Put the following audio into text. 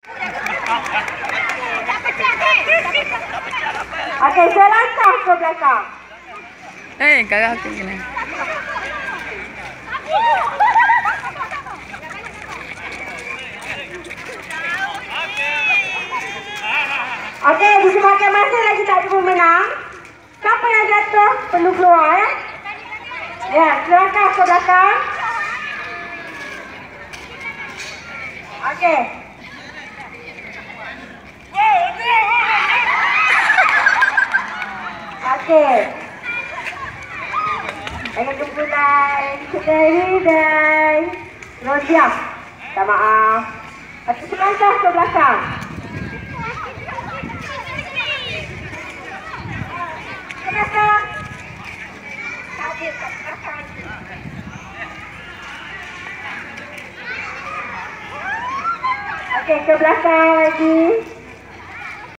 Okey, selangkah ke belakang. Kakak aku kena. Okey, disebabkan masih lagi tak ada pemenang. Siapa yang jatuh perlu keluar ya. Ya, selangkah ke belakang. Okey. Okey. Dengan kumpulan Kedai Rodiam. Tak maaf. Okey, selangkah ke belakang. Ke belakang. Hadir ke belakang. Okey, ke belakang lagi.